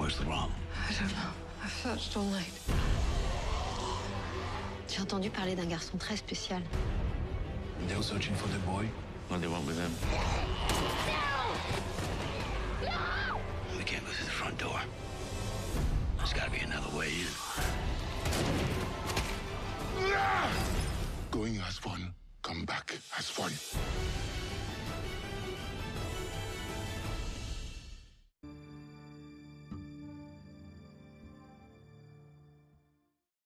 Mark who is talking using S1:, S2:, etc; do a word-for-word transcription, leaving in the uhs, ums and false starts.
S1: What's wrong?
S2: I don't know. I've searched all night.
S3: J'ai entendu parler d'un garçon très spécial.
S1: They're searching for the boy. What do they want with him?
S2: No! No!
S1: We can't go through the front door.